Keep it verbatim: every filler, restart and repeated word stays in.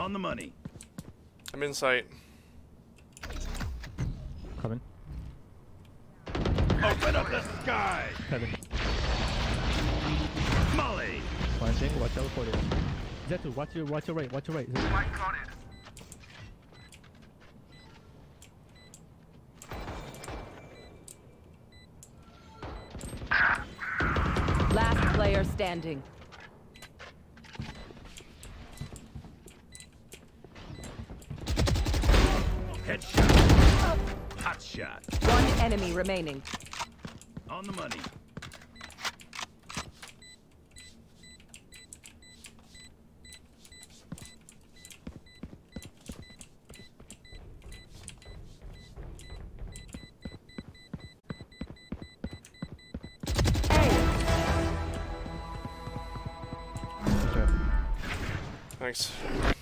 On the money. I'm in sight. Coming. Open up the sky. Heaven. Molly. Planting. Watch out for it. Zetu, watch your, watch your right. Watch your right. Last player standing. Headshot. Hot shot. One enemy remaining. On the money. Thanks.